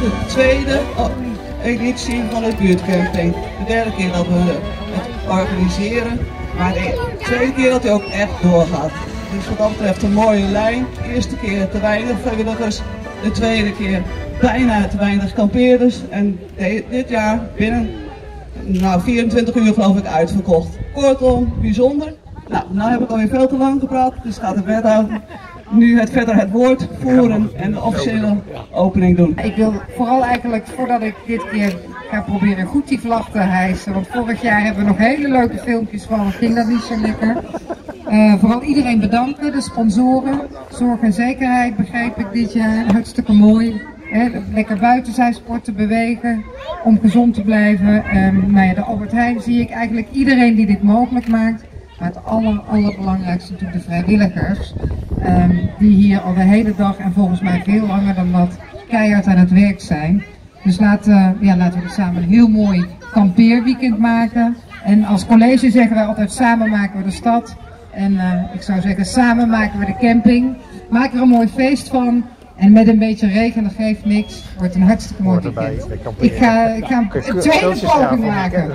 de tweede editie van het buurtcamping. De derde keer dat we het organiseren, maar de tweede keer dat hij ook echt doorgaat. Dus wat dat betreft een mooie lijn. De eerste keer te weinig vrijwilligers, de tweede keer bijna te weinig kampeerders. En dit jaar binnen 24 uur geloof ik uitverkocht. Kortom, bijzonder. Nou heb ik alweer veel te lang gepraat, dus gaat de wethouder nu het woord voeren en de officiële opening doen. Ik wil vooral eigenlijk, voordat ik dit keer ga proberen goed die vlag te hijsen, want vorig jaar hebben we nog hele leuke filmpjes van, ging dat niet zo lekker. Vooral iedereen bedanken, de sponsoren, zorg en zekerheid begreep ik dit jaar, hartstikke mooi. Lekker buiten zijn, sporten, bewegen, om gezond te blijven. De Albert Heijn zie ik eigenlijk iedereen die dit mogelijk maakt. Maar het allerbelangrijkste natuurlijk de vrijwilligers, die hier al de hele dag en volgens mij veel langer dan dat keihard aan het werk zijn. Dus laten we er samen een heel mooi kampeerweekend maken. En als college zeggen wij altijd samen maken we de stad. En ik zou zeggen samen maken we de camping. Maak er een mooi feest van. En met een beetje regen, dat geeft niks, wordt een hartstikke mooi weekend. Ik ga een tweede poging maken.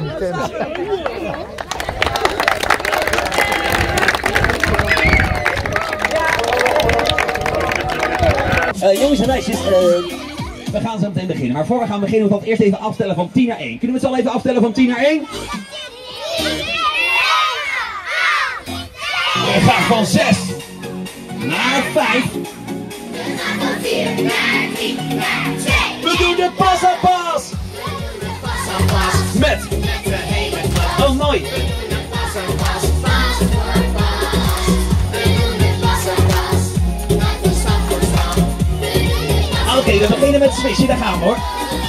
Jongens en meisjes, we gaan zo meteen beginnen. Maar voor we gaan beginnen, moeten we eerst even afstellen van 10 naar 1. Kunnen we het zo even afstellen van 10 naar 1? We gaan van 6 naar 5. We gaan van 4 naar 3 naar 2. We doen de pas aan pas. Met de hele klas. oh mooi. We doen de pas aan pas, pas voor pas. We doen de pas aan pas, dat is stap voor stap. Oké, we beginnen met Swisje, daar gaan we hoor.